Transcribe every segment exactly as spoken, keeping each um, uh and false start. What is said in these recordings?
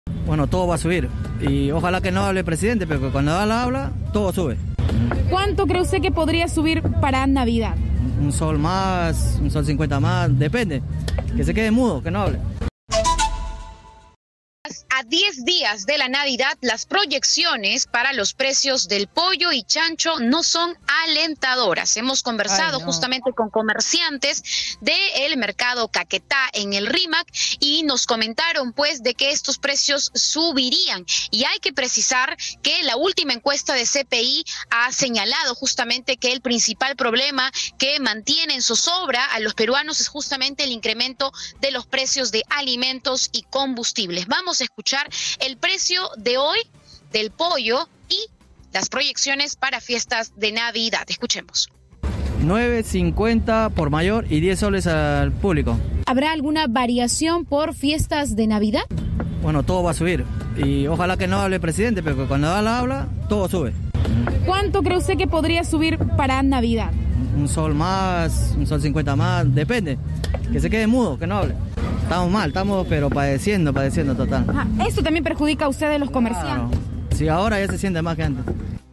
Bueno, todo va a subir y ojalá que no hable el presidente, pero cuando habla, habla, todo sube. ¿Cuánto cree usted que podría subir para Navidad? Un sol más, un sol cincuenta más, depende. Que se quede mudo, que no hable. A diez días de la Navidad, las proyecciones para los precios del pollo y chancho no son alentadoras. Hemos conversado Ay, no. justamente con comerciantes del mercado Caquetá en el RIMAC y nos comentaron pues de que estos precios subirían. Y hay que precisar que la última encuesta de C P I ha señalado justamente que el principal problema que mantiene en zozobra a los peruanos es justamente el incremento de los precios de alimentos y combustibles. Vamos a escuchar el precio de hoy del pollo y las proyecciones para fiestas de Navidad. Escuchemos. nueve cincuenta por mayor y diez soles al público. ¿Habrá alguna variación por fiestas de Navidad? Bueno, todo va a subir y ojalá que no hable el presidente, pero cuando habla, habla, todo sube. ¿Cuánto cree usted que podría subir para Navidad? Un sol más, un sol cincuenta más, depende. Que se quede mudo, que no hable. Estamos mal, estamos pero padeciendo, padeciendo total. Ajá. ¿Esto también perjudica a ustedes los comerciantes? Claro. Sí, ahora ya se siente más que antes.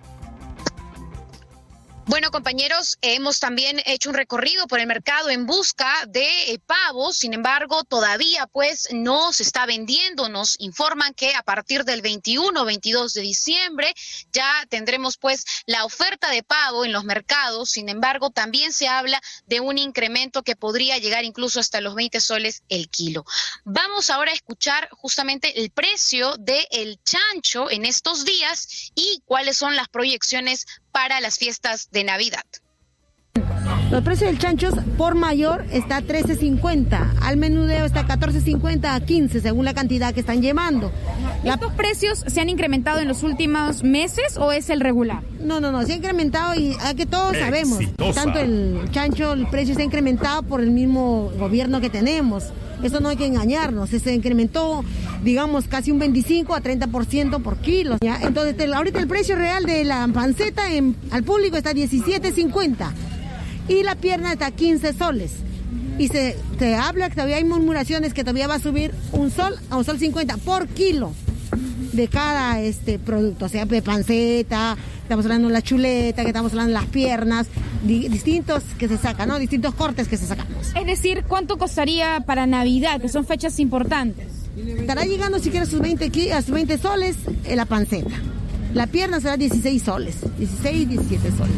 Bueno, compañeros, hemos también hecho un recorrido por el mercado en busca de eh, pavos. Sin embargo, todavía pues no se está vendiendo. Nos informan que a partir del veintiuno o veintidós de diciembre ya tendremos pues la oferta de pavo en los mercados. Sin embargo, también se habla de un incremento que podría llegar incluso hasta los veinte soles el kilo. Vamos ahora a escuchar justamente el precio del chancho en estos días y cuáles son las proyecciones para las fiestas de Navidad. Los precios del chancho por mayor está a trece cincuenta, al menudeo está a catorce cincuenta a quince, según la cantidad que están llevando. La... ¿Estos precios se han incrementado en los últimos meses o es el regular? No, no, no, se ha incrementado y a que todos sabemos, Exitosa. Tanto el chancho, el precio se ha incrementado por el mismo gobierno que tenemos. Eso no hay que engañarnos, se incrementó, digamos, casi un veinticinco a treinta por ciento por kilo. ¿Ya? Entonces, ahorita el precio real de la panceta en, al público está a diecisiete cincuenta y la pierna está a quince soles. Y se, se habla que todavía hay murmuraciones que todavía va a subir un sol a un sol cincuenta por kilo de cada este producto, o sea, de panceta, estamos hablando de la chuleta, que estamos hablando de las piernas, di, distintos que se sacan, ¿no? Distintos cortes que se sacamos. Es decir, ¿cuánto costaría para Navidad, que son fechas importantes? Estará llegando si quieres sus veinte, a sus veinte soles en la panceta. La pierna será dieciséis soles, dieciséis, diecisiete soles.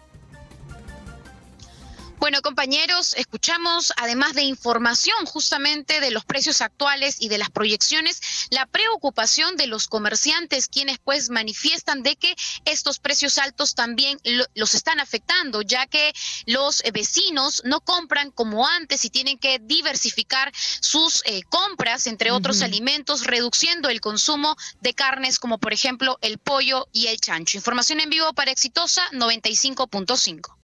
Bueno, compañeros, escuchamos, además de información justamente de los precios actuales y de las proyecciones, la preocupación de los comerciantes, quienes pues manifiestan de que estos precios altos también lo, los están afectando, ya que los eh, vecinos no compran como antes y tienen que diversificar sus eh, compras, entre otros uh-huh. alimentos, reduciendo el consumo de carnes como por ejemplo el pollo y el chancho. Información en vivo para Exitosa noventa y cinco punto cinco.